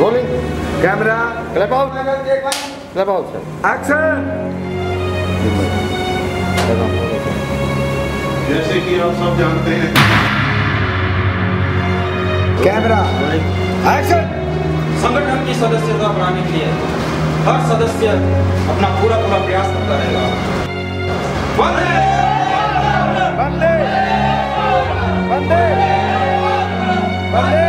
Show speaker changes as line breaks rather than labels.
Rolling
camera
clap out clap out sir
action.
जैसे कि आप सब जानते हैं
कैमरा एक्शन।
संगठन की सदस्यता बढ़ाने के लिए हर सदस्य अपना पूरा प्रयास करता रहेगा।
बंदे बंदे बंदे बंदे